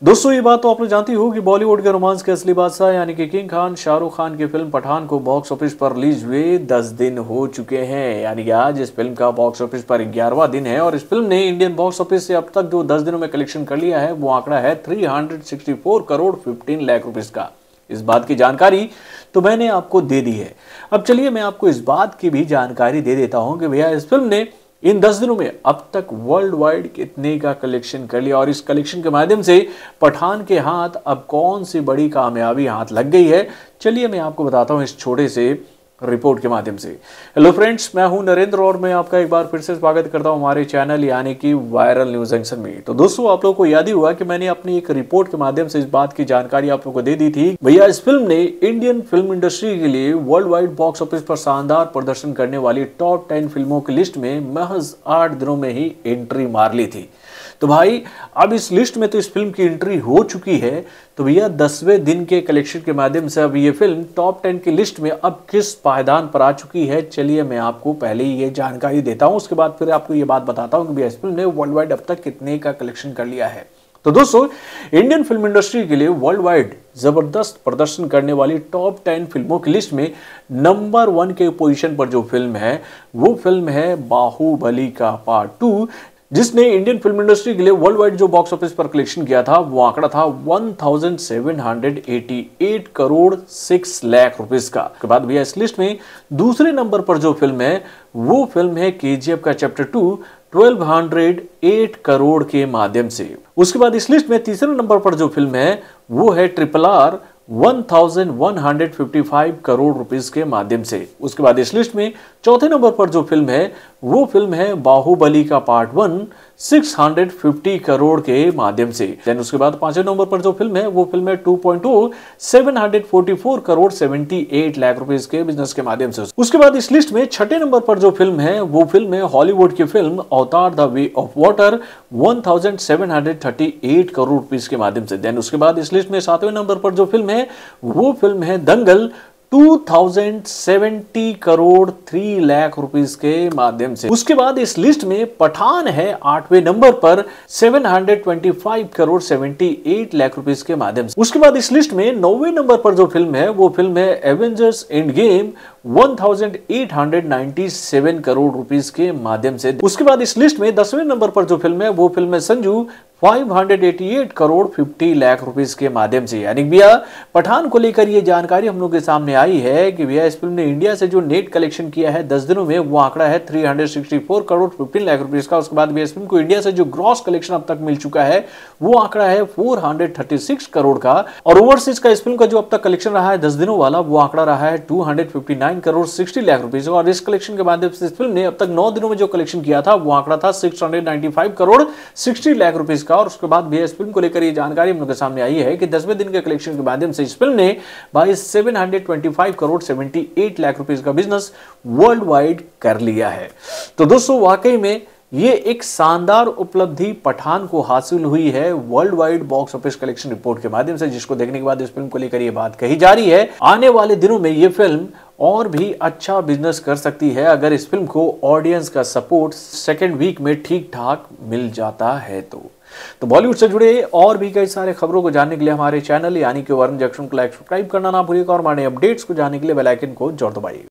दोस्तों ये बात तो आपने जानती हो कि बॉलीवुड के रोमांस के असली बादशाह यानी कि किंग खान शाहरुख खान की फिल्म पठान को बॉक्स ऑफिस पर रिलीज हुए 10 दिन हो चुके हैं। यानी कि आज इस फिल्म का बॉक्स ऑफिस पर 11वां दिन है और इस फिल्म ने इंडियन बॉक्स ऑफिस से अब तक जो 10 दिनों में कलेक्शन कर लिया है वो आंकड़ा है 364 करोड़ 15 लाख रुपीस का। इस बात की जानकारी तो मैंने आपको दे दी है। अब चलिए मैं आपको इस बात की भी जानकारी दे देता हूं कि भैया इस फिल्म ने इन 10 दिनों में अब तक वर्ल्ड वाइड कितने का कलेक्शन कर लिया और इस कलेक्शन के माध्यम से पठान के हाथ अब कौन सी बड़ी कामयाबी हाथ लग गई है। चलिए मैं आपको बताता हूं इस छोटे से रिपोर्ट के माध्यम से। हेलो फ्रेंड्स, मैं हूं नरेंद्र और मैं आपका एक बार फिर से स्वागत करता हूं हमारे चैनल यानी कि वायरल न्यूज जंक्शन में। तो दोस्तों आप लोगों को याद ही हुआ कि मैंने अपनी एक रिपोर्ट के माध्यम से इस बात की जानकारी आप लोगों को दे दी थी। भैया इस फिल्म ने इंडियन फिल्म इंडस्ट्री के लिए वर्ल्ड वाइड बॉक्स ऑफिस पर शानदार प्रदर्शन करने वाली टॉप 10 फिल्मों की लिस्ट में महज 8 दिनों में ही एंट्री मार ली थी। तो भाई अब इस लिस्ट में तो इस फिल्म की एंट्री हो चुकी है। तो भैया 10वें दिन के कलेक्शन के माध्यम से अब ये फिल्म टॉप 10 की लिस्ट में अब किस पायदान पर आ चुकी है, चलिए मैं आपको पहले ही ये जानकारी देता हूं। उसके बाद फिर आपको ये बात बताता हूं कि भैया इस फिल्म ने वर्ल्ड वाइड अब तक कितने का कलेक्शन कर लिया है। तो दोस्तों इंडियन फिल्म इंडस्ट्री के लिए वर्ल्ड वाइड जबरदस्त प्रदर्शन करने वाली टॉप 10 फिल्मों की लिस्ट में नंबर 1 के पोजीशन पर जो फिल्म है वो फिल्म है बाहुबली का पार्ट 2, जिसने इंडियन फिल्म इंडस्ट्री के लिए वर्ल्ड वाइड जो बॉक्स ऑफिस पर कलेक्शन किया था वो आंकड़ा था 1788 करोड़ 6 लाख रुपीस का। उसके बाद भैया इस लिस्ट में दूसरे नंबर पर जो फिल्म है वो फिल्म है केजीएफ का चैप्टर 2 1208 करोड़ के माध्यम से। उसके बाद इस लिस्ट में तीसरे नंबर पर जो फिल्म है वो है RRR 1155 करोड़ रुपीस के माध्यम से। उसके बाद इस लिस्ट में चौथे नंबर पर जो फिल्म है वो फिल्म है बाहुबली का पार्ट 1 650 करोड़ के माध्यम से। देन उसके बाद पांचवें नंबर पर जो फिल्म है वो फिल्म है 2.0 744 करोड़ 78 लाख रुपीस के बिजनेस के माध्यम से। उसके बाद इस लिस्ट में छठे नंबर पर जो फिल्म है वो फिल्म है हॉलीवुड की film Avatar the way of water 1738 crore rupees के माध्यम से। देन उसके बाद इस लिस्ट में सातवें नंबर पर जो फिल्म है वो फिल्म है दंगल 2070 करोड़ 3 लाख रुपीस के माध्यम से। उसके बाद इस लिस्ट में पठान है 8वें नंबर पर 725 करोड़ 78 लाख रुपीस के माध्यम से। उसके बाद इस लिस्ट में 9वें नंबर पर जो फिल्म है वो फिल्म है Avengers Endgame 1897 crore rupees के माध्यम से। उसके बाद इस लिस्ट में 10वें नंबर पर जो फिल्म है वो फिल्म है संजू 588 करोड़ 50 लाख रुपीस के माध्यम से। यानी भैया पठान को लेकर ये जानकारी हम लोग के सामने आई है कि भैया इस फिल्म ने इंडिया से जो नेट कलेक्शन किया है 10 दिनों में वो आंकड़ा है 364 करोड़ 15 लाख रुपीस का। उसके बाद भैया इस फिल्म को इंडिया से जो ग्रॉस कलेक्शन अब तक मिल चुका है वो आंकड़ा है 436 करोड़ का। और ओवरसीज का इस फिल्म का जो अब तक कलेक्शन रहा है 10 दिनों वाला वो आंकड़ा रहा है 259 करोड़ 60 लाख रुपीस। और इस कलेक्शन के माध्यम से इस फिल्म ने अब तक 9 दिनों में जो कलेक्शन किया था वो आंकड़ा था 695 करोड़ 60 लाख रुपीस का। और उसके बाद भी इस फिल्म को लेकर ये जानकारी हम लोग के सामने आई है कि 10वें दिन के कलेक्शन के माध्यम से इस फिल्म ने भाई 725 करोड़ 78 लाख रुपीस का बिजनेस वर्ल्ड वाइड कर लिया है। तो दोस्तों वाकई में ये एक शानदार उपलब्धि पठान को हासिल हुई है world wide box office collection report के माध्यम से, जिसको देखने के बाद इस फिल्म को लेकर ये बात कही जा रही है आने वाले दिनों में ये फिल्म और भी अच्छा बिजनेस कर सकती है अगर इस फिल्म को ऑडियंस का सपोर्ट सेकेंड वीक में ठीक ठाक मिल जाता है। तो बॉलीवुड से जुड़े और भी कई सारे खबरों को जानने के लिए हमारे चैनल यानी कि वायरल जंक्शन को लाइक सब्सक्राइब करना ना भूलिएगा और हमारे अपडेट्स को जानने के लिए बेल आइकन को जरूर दबाइए।